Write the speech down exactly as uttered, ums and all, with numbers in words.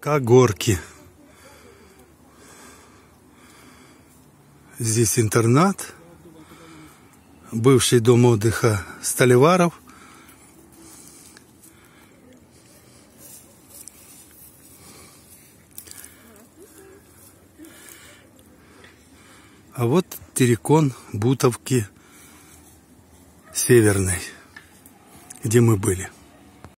Когорки. Здесь интернат, бывший дом отдыха Сталеваров. А вот террикон Бутовки Северной, где мы были.